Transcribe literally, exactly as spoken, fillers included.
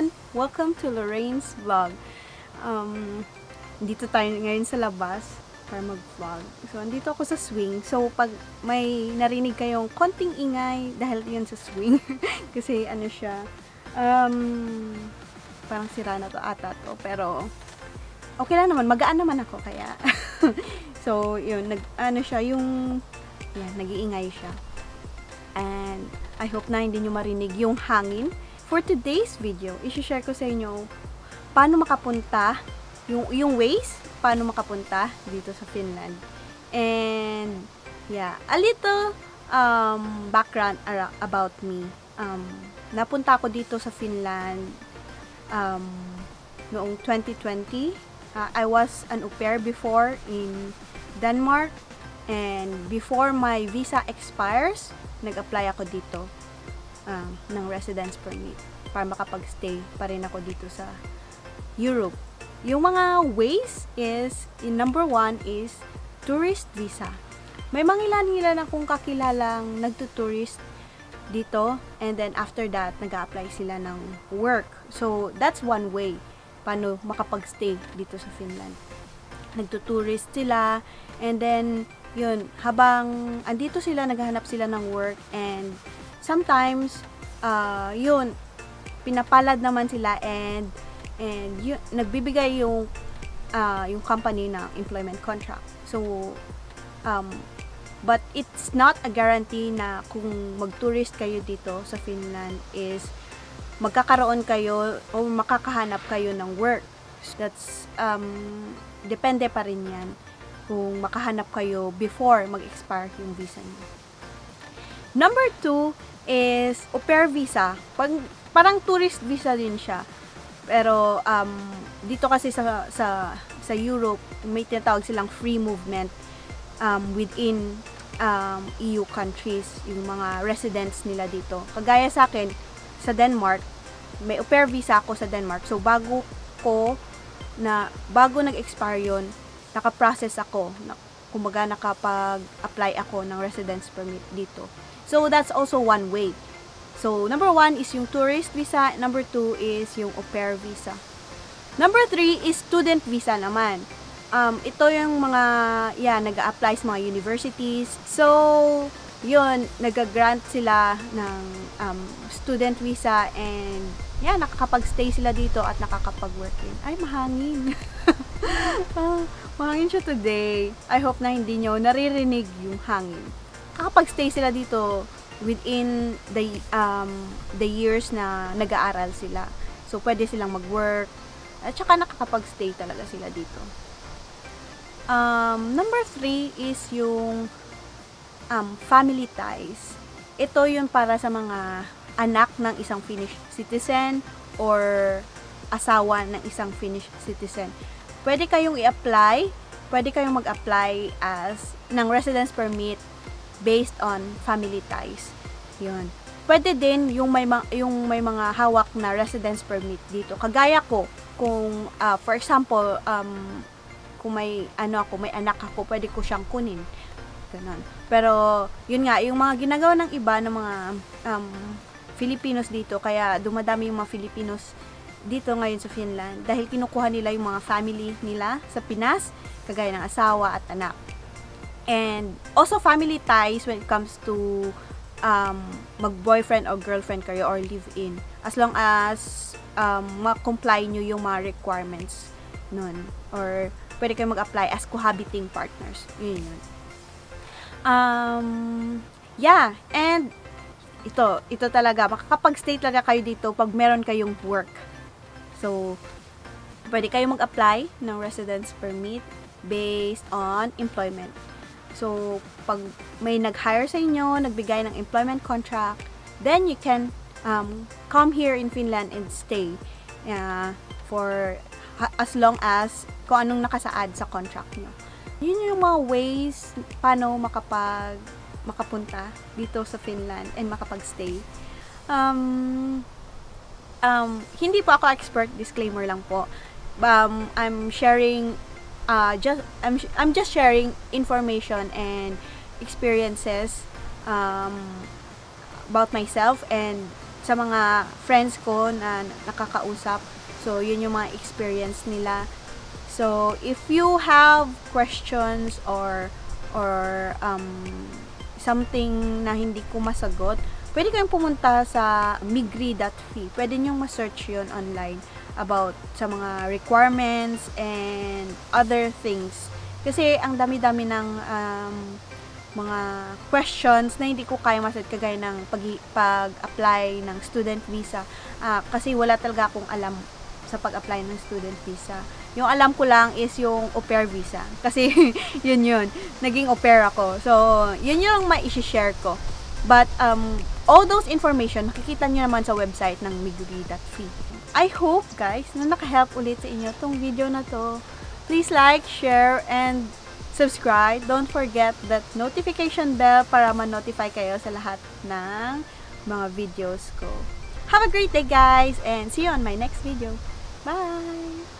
everyone! Welcome to Lorraine's Vlog. Um, dito tayo ngayon sa labas para mag-vlog. So, andito ako sa swing. So, pag may narinig kayong konting ingay, dahil yun sa swing. Kasi ano siya, um, parang sira na to ata to. Pero, okay lang naman. Magaan naman ako kaya. So, yun, nag, ano siya, yung, yan, nag-iingay siya. And, I hope na hindi nyo marinig yung hangin. For today's video, i-share ko sa inyo paano makapunta, yung, yung ways, paano makapunta dito sa Finland. And, yeah, a little um, background about me. Um, napunta ako dito sa Finland um, noong twenty twenty. Uh, I was an au pair before in Denmark. And before my visa expires, nag-apply ako dito um, ng residence permit para makapag-stay pa rin ako dito sa Europe. Yung mga ways is, in number one is tourist visa. May mangilan-ngilan akong kakilalang nagtutourist dito, and then after that, nag-apply sila ng work. So, that's one way paano makapag-stay dito sa Finland. Nagtutourist sila, and then yun, habang andito sila, naghahanap sila ng work, and sometimes, uh, yun, pinapalad naman sila, and, and yun, nagbibigay yung, uh, yung company ng employment contract. So, um, but it's not a guarantee na kung mag-tourist kayo dito sa Finland is magkakaroon kayo o makakahanap kayo ng work. That's, um, depende pa rin yan kung makahanap kayo before mag-expire yung visa niyo. Number two is au pair visa. Pag, parang tourist visa din siya. Pero um, dito kasi sa, sa, sa Europe, may tinatawag silang free movement um, within um, E U countries, yung mga residents nila dito. Kagaya sa akin, sa Denmark, may au pair visa ako sa Denmark. So, bago ko, na, bago nag-expire yun, naka-process ako, na, kumbaga nakapag-apply ako ng residence permit dito. So, that's also one way. So, number one is yung tourist visa. Number two is yung au pair visa. Number three is student visa naman. Um, ito yung mga, yeah, nag-a-apply sa mga universities. So, yun, nag-grant sila ng um, student visa, and yeah, nakakapag-stay sila dito at nakakapag-work din. Ay, mahangin. ah, mahangin siya today. I hope na hindi nyo naririnig yung hangin. Nakakapag-stay sila dito within the um, the years na nag-aaral sila. So, pwede silang mag-work. At saka nakakapag-stay talaga sila dito. Um, number three is yung um, family ties. Ito yun para sa mga anak ng isang Finnish citizen or asawa ng isang Finnish citizen. Pwede kayong i-apply, pwede kayong mag-apply as ng residence permit based on family ties. Yun. Pwede din yung may, yung may mga hawak na residence permit dito. Kagaya ko, kung uh, for example, um, kung may ano ako, may anak ako, pwede ko siyang kunin. Ganon. Pero, yun nga, yung mga ginagawa ng iba, ng mga um, Filipinos dito, kaya dumadami yung mga Filipinos dito ngayon sa Finland dahil kinukuha nila yung mga family nila sa Pinas, kagaya ng asawa at anak. And also family ties when it comes to um, mag-boyfriend or girlfriend kayo or live-in, as long as um, ma-comply nyo yung mga requirements nun, or pwede kayo mag-apply as cohabiting partners. Yun yun. Um, yeah, and ito, ito talaga, makakapag-stay talaga kayo dito pag meron kayong work. So, pwede kayong mag-apply ng residence permit based on employment. So, pag may nag-hire sa inyo, nagbigay ng employment contract, then you can um, come here in Finland and stay uh, for as long as kung anong nakasaad sa contract nyo. Yun yung mga ways paano makapag makapunta dito sa Finland and makapag-stay. Um, um, hindi po ako expert, disclaimer lang po. Um, I'm sharing, uh, just I'm I'm just sharing information and experiences um, about myself and sa mga friends ko na nakakausap. So, yun yung mga experience nila. So, if you have questions or or um, something na hindi ko masagot, pwede kayong pumunta sa migri dot f i. Pwede nyo ma-search yun online about sa mga requirements and other things. Kasi ang dami-dami ng um, mga questions na hindi ko kaya masagot, kagaya ng pag-apply ng student visa. Uh, kasi wala talaga akong alam sa pag-apply ng student visa. Yung alam ko lang is yung au pair visa. Kasi yun yun. Naging au pair ako. So, yun yung ma-i-share ko. But, um, all those information, makikita nyo naman sa website ng migri dot f i. I hope, guys, na naka-help ulit sa inyo tong video na to. Please like, share, and subscribe. Don't forget that notification bell para ma-notify kayo sa lahat ng mga videos ko. Have a great day, guys, and see you on my next video. Bye!